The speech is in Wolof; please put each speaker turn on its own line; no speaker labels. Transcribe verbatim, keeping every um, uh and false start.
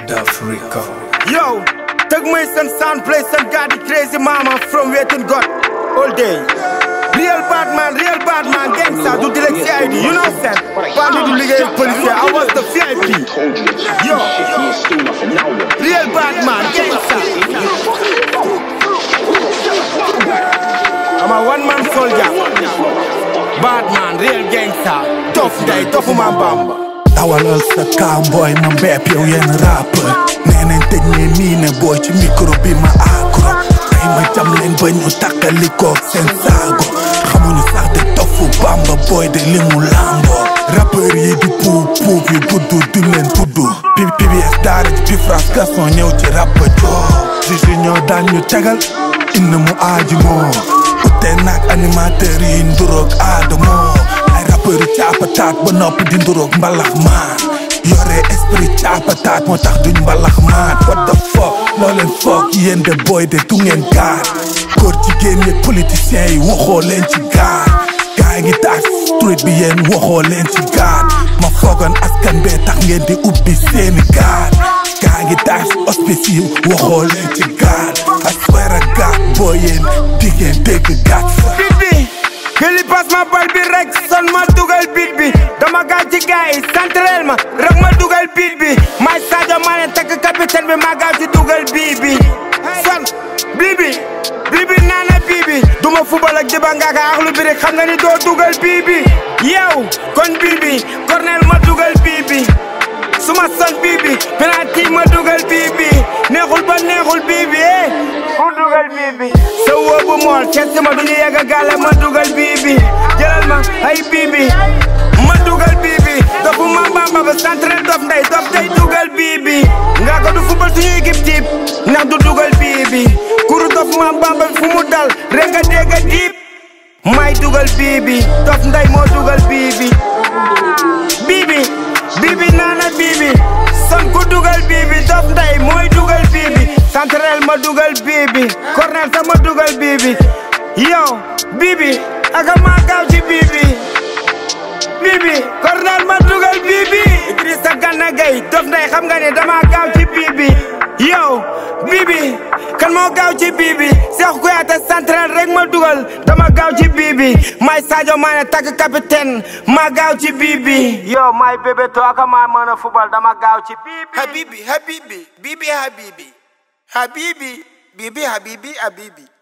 DOFF record.
Yo, take me some sound, play some daddy crazy mama from waiting God all day. Real bad man, real bad man, gangster, do the C I D, you know what I'm saying? Family do legal police, I was the V I P. Yo, real bad man, gangster. I'm a one man soldier. Bad man, real gangster. Tough day, tough man bamba.
Tawalal sa cowboy ma mbep yow yenn rapper neneen tëj ne nii ne boy ci micro bi ma agro tey ma jam leen ba ñu takkalikoo seen saago xamuñu sax de Doffu Bamba boy de li mu lambo rappeur yi di puub puub yu gudd du leen tudd P B S daara ci bi France Gaston ñëw ci rap joo juge ñoo daan ñu tegal inn mu aaji moo ute naag animateur yi nduroog aadamoo rappeur caapataat ba noppi di nduroog mbalax maan yore esprit caapataat moo tax duñ mbalax maan what the fuck loo leen foog yéen de boy de du ngeen gaar góor jigéen yeeg politiciens yi waxoo leen ci gaar gaa ngi taas street bi yéen waxoo leen ci gaar ma foogoon askan bee tax ngeen di ubbi seeni gaar gaa ngi taas hospice yi waxoo leen ci gaar I swear a God boo yéen di ngeen dégg gàtt fa
Kili pass ma bal bi rek son ma dugal beat bi dama gaaw ci gaay central ma rek ma dugal beat bi may Sadio Mané takk capitaine bi ma gaaw ci dugal bii bi son bii bi bii bi naana bii bi duma football ak diba nga ka axlu bi rek xam nga ni doo dugal bii bi yow kon bii bi cornel ma dugal bii bi suma son bii bi penalty ma dugal bii bi neexul ba neexul bii bi eh ku dugal bii bi sa wóobu mool kese ma duñu yegg gàlle ma dugal bii bi jëlal ma ay bii bi ma dugal bii bi Doffu ma Bamba ba central Dof ndey Dof day dugal bii bi nga ko du football suñu équipe type ndax du dugal bii bi kuru Doffu ma Bamba fu mu dal rek nga dégg diip may dugal bii bi Dof ndey moo dugal bii bi bii bi bii bi naana bii bi son ku dugal bii bi Dof ndey mooy dugal bii bi central ma dugal bii bi cornel sa ma dugal bii bi yow bii bi aka ma gaaw ci bii bi bii bi cornel ma dugal bii bi Idrissa Gana Gueye Dof ndey xam nga ne dama gaaw ci bii bi yow bii bi kan moo gaaw ci bii bi Cheikh Kouyaté central rek ma dugal dama gaaw ci bii bi may Sadio Mané takk capitaine ma gaaw ci bii bi yow may bébé to aka ma mën a football dama gaaw ci bii bi habibi habibi bii bi habibi habibi bii bi habibi habibi